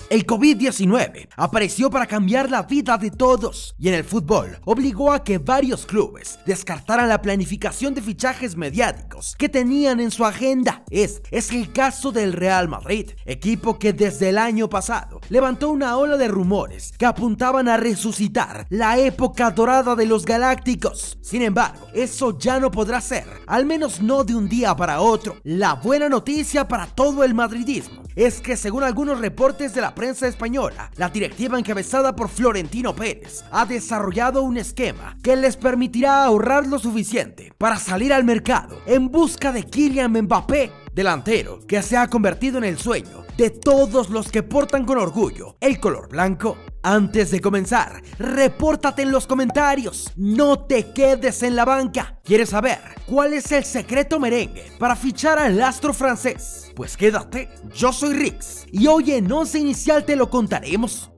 El COVID-19 apareció para cambiar la vida de todos y en el fútbol obligó a que varios clubes descartaran la planificación de fichajes mediáticos que tenían en su agenda. Es el caso del Real Madrid, equipo que desde el año pasado levantó una ola de rumores que apuntaban a resucitar la época dorada de los galácticos. Sin embargo, eso ya no podrá ser, al menos no de un día para otro. La buena noticia para todo el madridismo es que, según algunos reportes de la prensa española, la directiva encabezada por Florentino Pérez ha desarrollado un esquema que les permitirá ahorrar lo suficiente para salir al mercado en busca de Kylian Mbappé, delantero que se ha convertido en el sueño de todos los que portan con orgullo el color blanco. Antes de comenzar, repórtate en los comentarios, no te quedes en la banca. ¿Quieres saber cuál es el secreto merengue para fichar al astro francés? Pues quédate, yo soy Rix y hoy en Once Inicial te lo contaremos.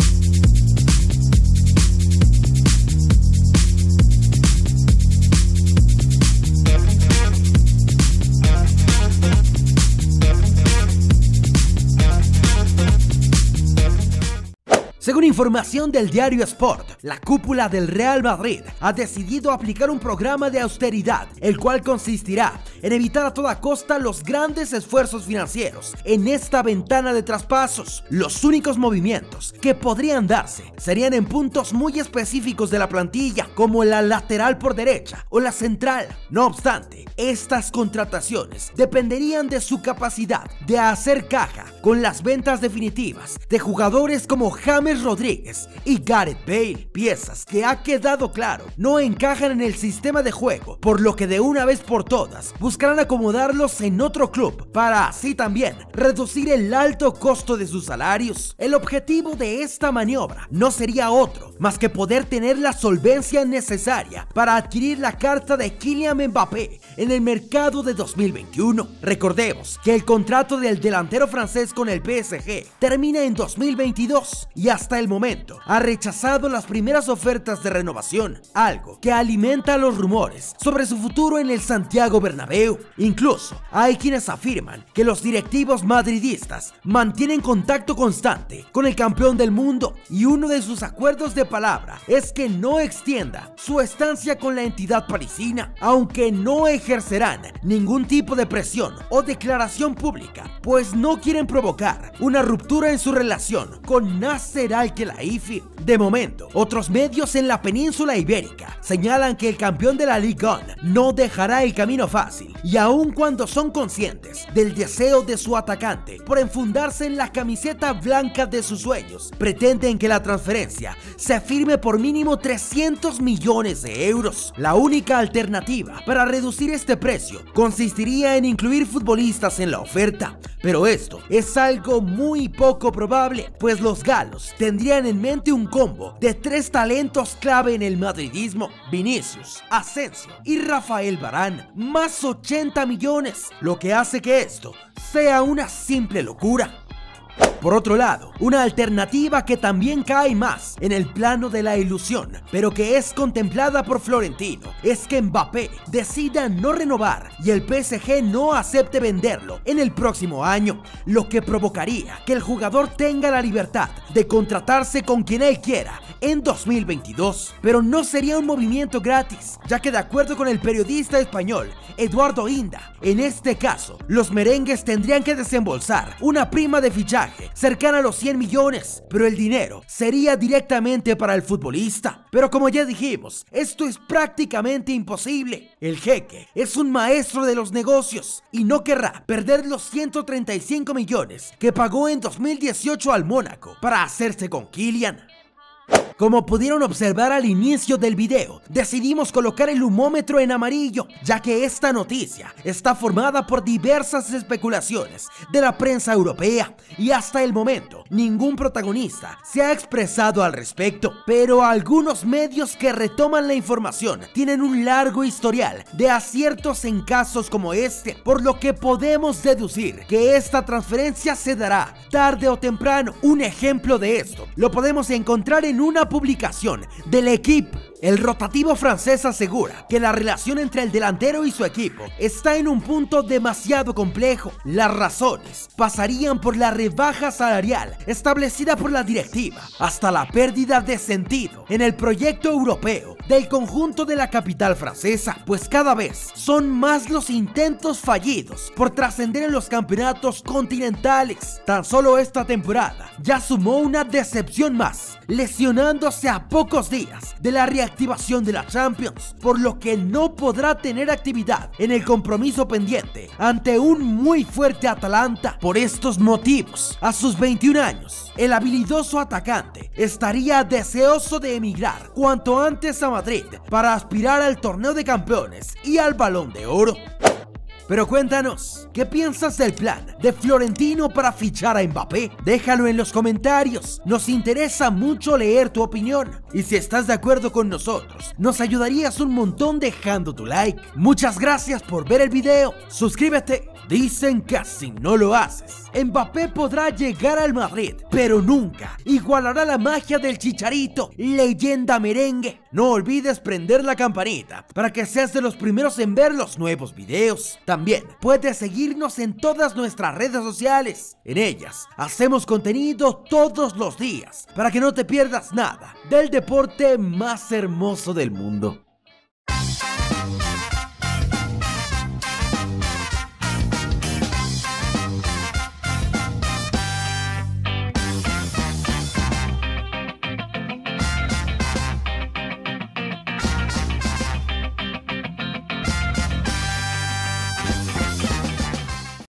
Según información del diario Sport, la cúpula del Real Madrid ha decidido aplicar un programa de austeridad, el cual consistirá en evitar a toda costa los grandes esfuerzos financieros en esta ventana de traspasos. Los únicos movimientos que podrían darse serían en puntos muy específicos de la plantilla, como la lateral por derecha o la central. No obstante, estas contrataciones dependerían de su capacidad de hacer caja con las ventas definitivas de jugadores como James Rodríguez y Gareth Bale, piezas que ha quedado claro no encajan en el sistema de juego, por lo que de una vez por todas buscarán acomodarlos en otro club para así también reducir el alto costo de sus salarios. El objetivo de esta maniobra no sería otro más que poder tener la solvencia necesaria para adquirir la carta de Kylian Mbappé en el mercado de 2021. Recordemos que el contrato del delantero francés con el PSG termina en 2022 y hasta el momento ha rechazado las primeras ofertas de renovación, algo que alimenta los rumores sobre su futuro en el Santiago Bernabéu. Incluso hay quienes afirman que los directivos madridistas mantienen contacto constante con el campeón del mundo y uno de sus acuerdos de palabra es que no extienda su estancia con la entidad parisina, aunque no ejercerán ningún tipo de presión o declaración pública, pues no quieren provocar una ruptura en su relación con Nasser Al-Khelaifi. De momento, otros medios en la península ibérica señalan que el campeón de la Ligue 1 no dejará el camino fácil, y aun cuando son conscientes del deseo de su atacante por enfundarse en la camiseta blanca de sus sueños, pretenden que la transferencia se firme por mínimo 300 millones de euros. La única alternativa para reducir este precio consistiría en incluir futbolistas en la oferta, pero esto es algo muy poco probable, pues los galos tendrían en mente un combo de 3 talentos clave en el madridismo: Vinicius, Asensio y Rafael Varane, más 80 millones, lo que hace que esto sea una simple locura. Por otro lado, una alternativa que también cae más en el plano de la ilusión, pero que es contemplada por Florentino, es que Mbappé decida no renovar y el PSG no acepte venderlo en el próximo año, lo que provocaría que el jugador tenga la libertad de contratarse con quien él quiera en 2022. Pero no sería un movimiento gratis, ya que de acuerdo con el periodista español Eduardo Inda, en este caso, los merengues tendrían que desembolsar una prima de fichaje cercana a los 100 millones, pero el dinero sería directamente para el futbolista. Pero como ya dijimos, esto es prácticamente imposible. El jeque es un maestro de los negocios y no querrá perder los 135 millones que pagó en 2018 al Mónaco para hacerse con Kylian. Como pudieron observar al inicio del video, decidimos colocar el humómetro en amarillo, ya que esta noticia está formada por diversas especulaciones de la prensa europea y hasta el momento ningún protagonista se ha expresado al respecto, pero algunos medios que retoman la información tienen un largo historial de aciertos en casos como este, por lo que podemos deducir que esta transferencia se dará tarde o temprano. Un ejemplo de esto lo podemos encontrar en una publicación del equipo El rotativo francés asegura que la relación entre el delantero y su equipo está en un punto demasiado complejo. Las razones pasarían por la rebaja salarial establecida por la directiva, hasta la pérdida de sentido en el proyecto europeo del conjunto de la capital francesa, pues cada vez son más los intentos fallidos por trascender en los campeonatos continentales. Tan solo esta temporada ya sumó una decepción más, lesionándose a pocos días de la reactivación de la Champions, por lo que no podrá tener actividad en el compromiso pendiente ante un muy fuerte Atalanta. Por estos motivos, a sus 21 años, el habilidoso atacante estaría deseoso de emigrar cuanto antes a Madrid para aspirar al torneo de campeones y al Balón de Oro. Pero cuéntanos, ¿qué piensas del plan de Florentino para fichar a Mbappé? Déjalo en los comentarios, nos interesa mucho leer tu opinión. Y si estás de acuerdo con nosotros, nos ayudarías un montón dejando tu like. Muchas gracias por ver el video, suscríbete. Dicen que si no lo haces, Mbappé podrá llegar al Madrid, pero nunca igualará la magia del Chicharito, leyenda merengue. No olvides prender la campanita para que seas de los primeros en ver los nuevos videos. También puedes seguirnos en todas nuestras redes sociales. En ellas hacemos contenido todos los días para que no te pierdas nada del deporte más hermoso del mundo.